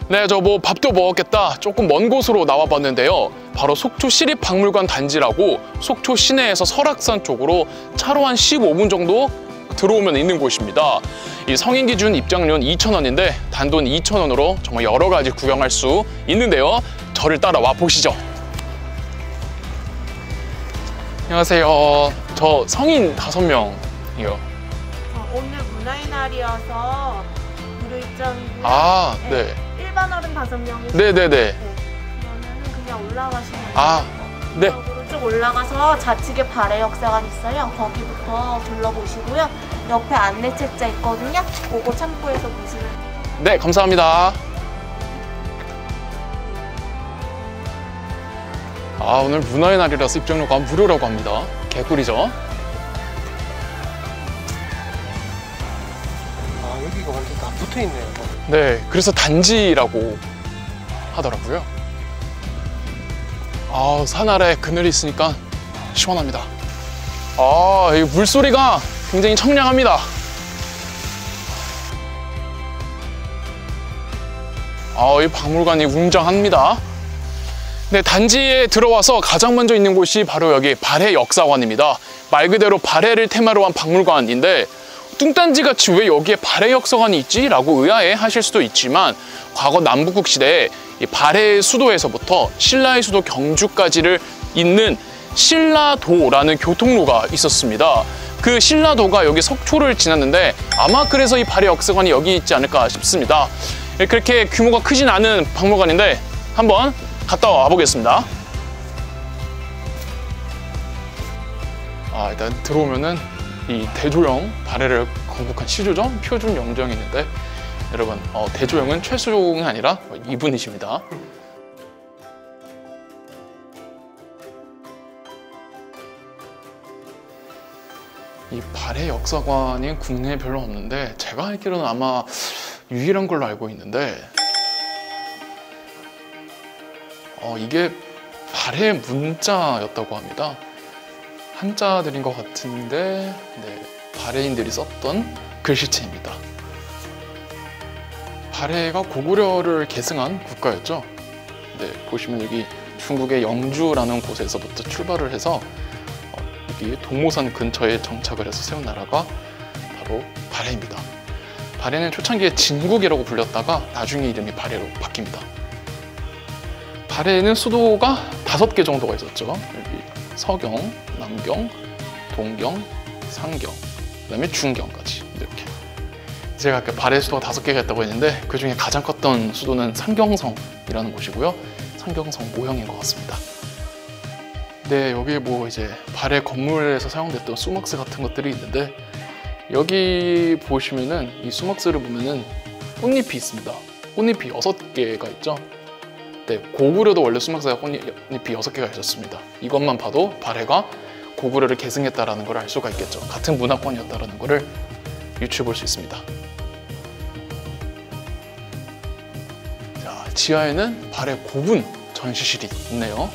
네, 저 뭐 밥도 먹었겠다. 조금 먼 곳으로 나와봤는데요. 바로 속초 시립박물관 단지라고 속초 시내에서 설악산 쪽으로 차로 한 15분 정도 들어오면 있는 곳입니다. 이 성인 기준 입장료는 2,000원인데 단돈 2,000원으로 정말 여러 가지 구경할 수 있는데요. 저를 따라와 보시죠. 안녕하세요. 저 성인 5명이요. 오늘 문화의 날이어서 무료 입장이고요. 아, 네. 일반 어른 5명이시고. 네네네. 그러면은 그냥 올라가시면 돼요. 아, 네. 이쪽으로 쭉 올라가서 좌측에 발해 역사관 있어요. 거기부터 둘러보시고요. 옆에 안내 책자 있거든요. 그거 참고해서 보시면 돼요. 네, 감사합니다. 아, 오늘 문화의 날이라서 입장료가 무료라고 합니다. 개꿀이죠? 아, 여기가 완전 다 붙어있네요. 네, 그래서 단지라고 하더라고요. 아, 산 아래 그늘이 있으니까 시원합니다. 아, 이 물소리가 굉장히 청량합니다. 아, 이 박물관이 웅장합니다. 네, 단지에 들어와서 가장 먼저 있는 곳이 바로 여기 발해 역사관입니다. 말 그대로 발해를 테마로 한 박물관인데 뚱딴지같이 왜 여기에 발해 역사관이 있지? 라고 의아해 하실 수도 있지만 과거 남북국 시대에 이 발해의 수도에서부터 신라의 수도 경주까지를 잇는 신라도라는 교통로가 있었습니다. 그 신라도가 여기 속초를 지났는데 아마 그래서 이 발해 역사관이 여기 있지 않을까 싶습니다. 그렇게 규모가 크진 않은 박물관인데 한번 갔다 와 보겠습니다. 아, 일단 들어오면은 이 대조영 발해를 건국한 시조정 표준 영정이 있는데 여러분, 대조영은 최수종이 아니라 이분이십니다. 이 발해 역사관이 국내에 별로 없는데 제가 알기로는 아마 유일한 걸로 알고 있는데 이게 발해 문자였다고 합니다. 한자들인 것 같은데 네, 발해인들이 썼던 글씨체입니다. 발해가 고구려를 계승한 국가였죠. 네, 보시면 여기 중국의 영주라는 곳에서부터 출발을 해서 여기 동모산 근처에 정착을 해서 세운 나라가 바로 발해입니다. 발해는 초창기에 진국이라고 불렸다가 나중에 이름이 발해로 바뀝니다. 발해에는 수도가 5개 정도가 있었죠. 여기 서경, 남경, 동경, 상경, 그다음에 중경까지 이렇게. 제가 아까 발해 수도가 5개가 있다고 했는데 그 중에 가장 컸던 수도는 상경성이라는 곳이고요. 상경성 모형인 것 같습니다. 네, 여기 뭐 이제 발해 건물에서 사용됐던 수막스 같은 것들이 있는데 여기 보시면은 이 수막스를 보면은 꽃잎이 있습니다. 꽃잎이 6개가 있죠. 네, 고구려도 원래 수막스가 꽃잎이 6개가 있었습니다. 이것만 봐도 발해가 고구려를 계승했다는 걸 알 수가 있겠죠. 같은 문화권이었다는 것을 유추해 볼 수 있습니다. 자, 지하에는 발해 고분 전시실이 있네요.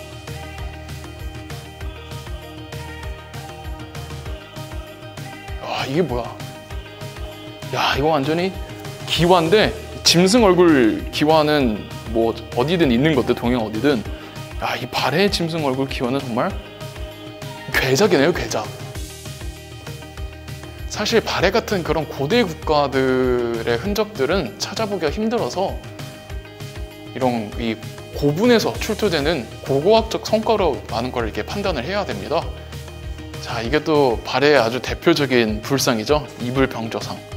와, 이게 뭐야? 야, 이거 완전히 기와인데 짐승 얼굴 기와는 뭐 어디든 있는 것들, 동양 어디든. 야, 이 발해 짐승 얼굴 기와는 정말 괴작이네요, 괴작. 사실 발해 같은 그런 고대 국가들의 흔적들은 찾아보기가 힘들어서 이런 이 고분에서 출토되는 고고학적 성과로 많은 걸 이렇게 판단을 해야 됩니다. 자, 이게 또 발해의 아주 대표적인 불상이죠. 이불병저상.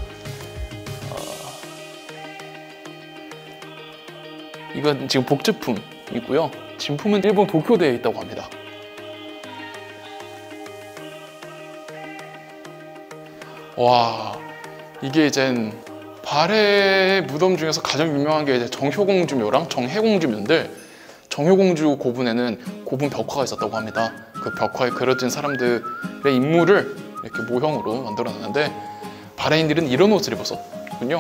이건 지금 복제품이고요. 진품은 일본 도쿄대에 있다고 합니다. 와, 이게 이젠 발해 무덤 중에서 가장 유명한 게 이제 정효공주묘랑 정해공주묘인데 정효공주 고분에는 고분 벽화가 있었다고 합니다. 그 벽화에 그려진 사람들의 인물을 이렇게 모형으로 만들어놨는데 발해인들은 이런 옷을 입었었군요.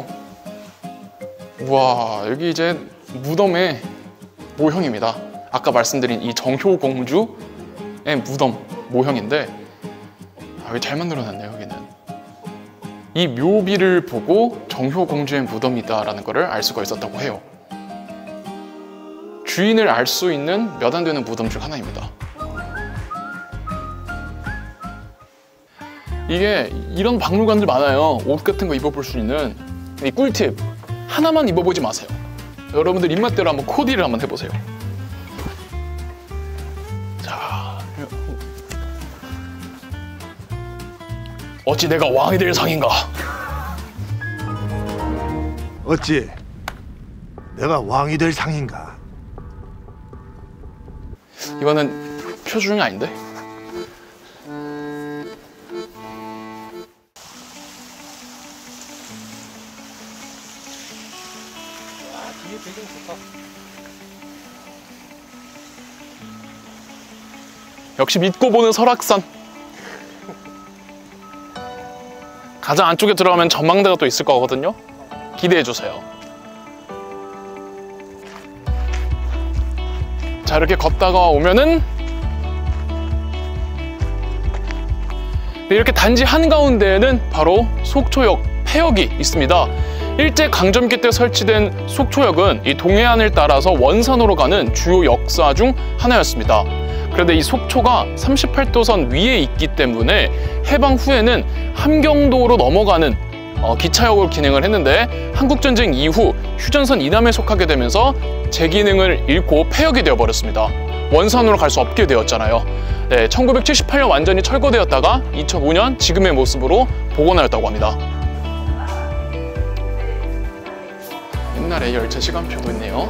우와, 여기 이제 무덤의 모형입니다. 아까 말씀드린 이 정효공주의 무덤 모형인데 여기 잘 만들어놨네요. 여기는 이 묘비를 보고 정효공주의 무덤이다라는 것을 알 수가 있었다고 해요. 주인을 알 수 있는 몇 안 되는 무덤 중 하나입니다. 이게 이런 박물관들 많아요. 옷 같은 거 입어볼 수 있는. 이 꿀팁 하나만 입어보지 마세요. 여러분들 입맛대로 한번 코디를 한번 해보세요. 자, 어찌 내가 왕이 될 상인가? 어찌 내가 왕이 될 상인가? 이거는 표준이 아닌데? 뒤에 배경 좋다. 역시 믿고 보는 설악산. 가장 안쪽에 들어가면 전망대가 또 있을 거거든요. 기대해주세요. 자, 이렇게 걷다가 오면은 이렇게 단지 한가운데에는 바로 속초역 폐역이 있습니다. 일제강점기 때 설치된 속초역은 이 동해안을 따라서 원산으로 가는 주요 역사 중 하나였습니다. 그런데 이 속초가 38도선 위에 있기 때문에 해방 후에는 함경도로 넘어가는 기차역으로 기능을 했는데 한국전쟁 이후 휴전선 이남에 속하게 되면서 제 기능을 잃고 폐역이 되어버렸습니다. 원산으로 갈 수 없게 되었잖아요. 네, 1978년 완전히 철거되었다가 2005년 지금의 모습으로 복원하였다고 합니다. 옛날에 열차 시간표도 있네요.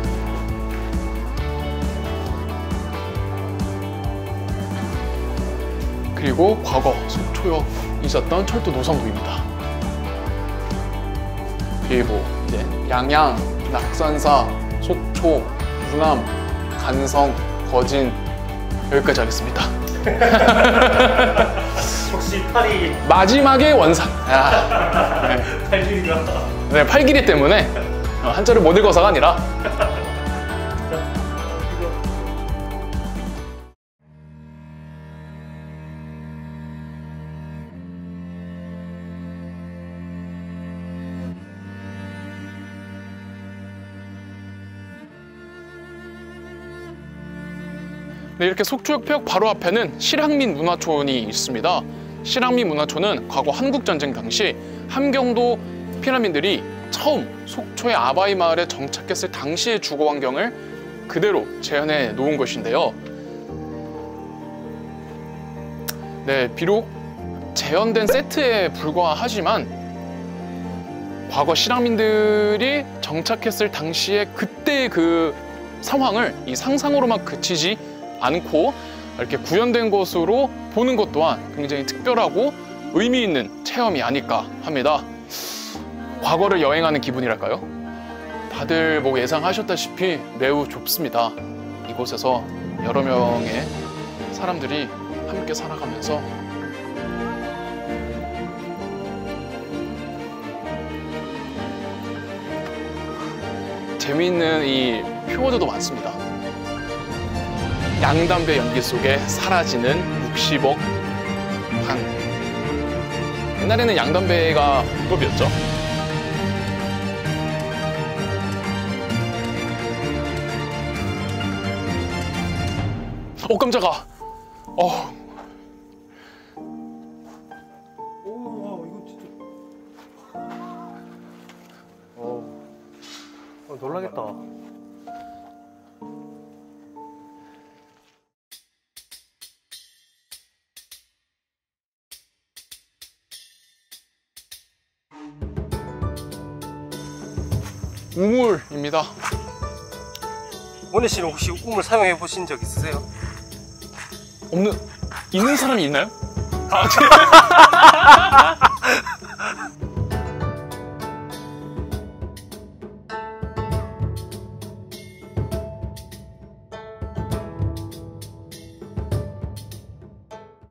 그리고 과거 속초역 있었던 철도 노선도입니다. 그리고 이제 양양, 낙산사, 속초, 부남, 간성, 거진 여기까지 하겠습니다. 혹시 팔이 마지막에 원산. 네. 팔길이가 네, 팔길이 때문에 한자를 못 읽어서가 아니라. 네, 이렇게 속초역 폐역 바로 앞에는 실향민 문화촌이 있습니다. 실향민 문화촌은 과거 한국전쟁 당시 함경도 피난민들이 처음 속초의 아바이 마을에 정착했을 당시의 주거 환경을 그대로 재현해 놓은 것인데요. 네, 비록 재현된 세트에 불과하지만 과거 실향민들이 정착했을 당시의 그때의 그 상황을 이 상상으로만 그치지 않고 이렇게 구현된 것으로 보는 것 또한 굉장히 특별하고 의미 있는 체험이 아닐까 합니다. 과거를 여행하는 기분이랄까요? 다들 뭐 예상하셨다시피 매우 좁습니다. 이곳에서 여러 명의 사람들이 함께 살아가면서 재미있는 이 표어들도 많습니다. 양담배 연기 속에 사라지는 60억 판. 옛날에는 양담배가 불법이었죠. 깜짝아. 오, 이거 진짜. 놀라겠다. 우물입니다. 원희 씨는 혹시 우물 사용해 보신 적 있으세요? 있는 사람이 있나요?